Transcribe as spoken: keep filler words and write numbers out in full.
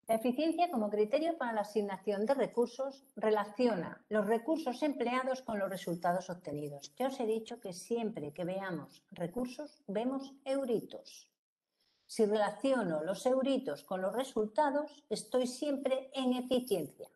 La eficiencia como criterio para la asignación de recursos relaciona los recursos empleados con los resultados obtenidos. Ya os he dicho que siempre que veamos recursos vemos euritos. Si relaciono los euritos con los resultados, estoy siempre en eficiencia.